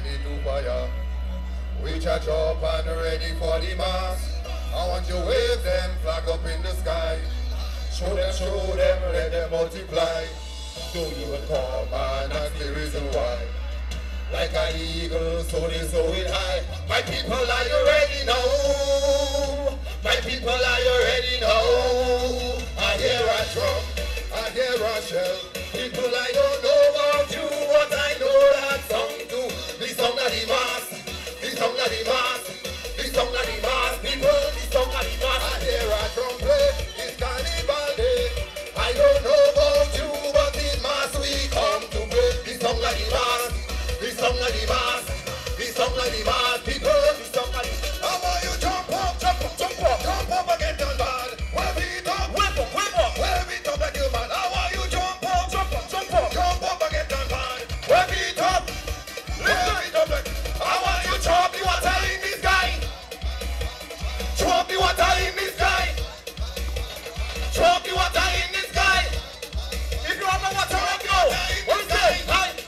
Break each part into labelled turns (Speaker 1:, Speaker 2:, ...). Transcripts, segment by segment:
Speaker 1: it to fire. We charge up and ready for the mass. I want you wave them flag up in the sky. Show them, let them multiply. Don't even come and that's the reason why. Like an eagle, so they soar it high. My people, are you ready now? My people, are you ready now? I hear a drum, I hear a shell. People, I don't know about you, but I know that song too. The song of the mass, the song of the mass, the song of the mass. People, the song of the mass. I hear a drum play, it's carnival day. I don't know about you, but in mass we come to play. The song of the mass. The song of the mass, the song of the mass, people, the song of the mass. How about you jump up, jump up, jump up, jump up and get done bad. Wave it up, wave up, wave up, wave it up like you man. How about you jump up, jump up, jump up, jump up and get done bad. Wave it up like. How about you chop the water in the sky? Chop the water in the sky. Chop the water in the sky. If you have no water, what is it?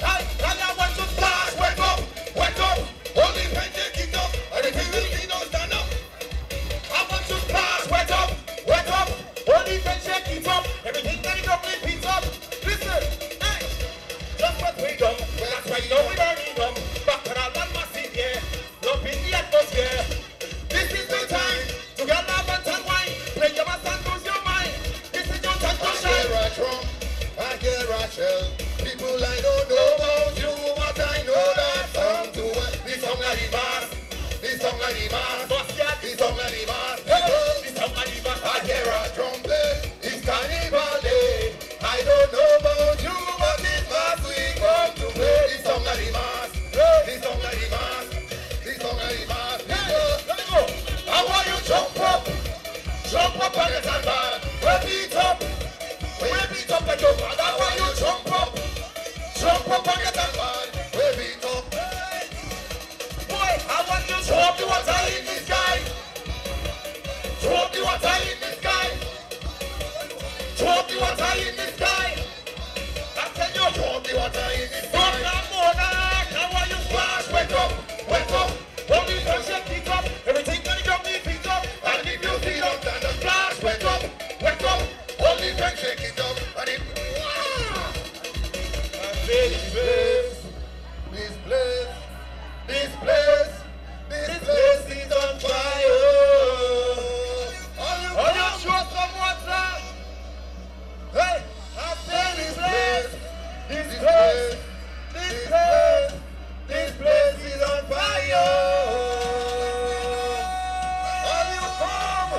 Speaker 1: Only when they kick up, everything will be no stand up. I want to splash, wet up. Only when they kick up, everything will go repeat up. Listen, hey, just what we done. That's why you know we don't need them. Back on our land massive, yeah. Love in the atmosphere. This is the time to get love and wine. Play your mass and lose your mind. This is your time to shine. I hear a drum, I hear a shell. People I don't know about you, but I know that song too well. The song of the mass, the song of the mass, the song of the mass, the song of the mass. I hear a drum play, it's carnival day. I don't know about you, but this mass we come to play. The song of the mass, the song of the mass, the song of the mass. Let me go. How want you jump up and get on bad. Wave it up like your man. How want you jump up and get on bad. Wave it up. Boy, I want you to drop the water in the sky. Drop the water in the sky. Drop the water in the sky. I tell you, drop the water in the sky. Monarch, I want you to splash. Wake up. Only don't shake it up. Everything gonna drop me feet up. And if you feel up, then the splash. Wake up. Only don't shake it up. And if This place is on fire. Are you sure some water? Hey, I say this place is on fire. Are you come?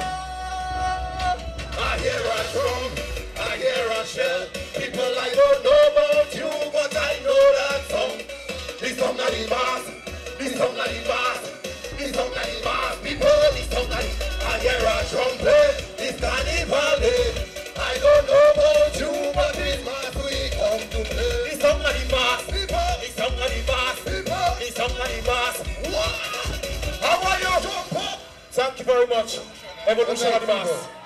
Speaker 1: I hear a drum, I hear a shell. People, I don't know about you, but I know that song. This song of the mass, this song of the mass, this song of the mass. People, this song of the I hear a drum play, this carnival day. I don't know about you, but this mass we come to play. This song of the mass, people, this song of the mass, people, this song of the mass. How are you? Thank you very much. Evolution of the mass.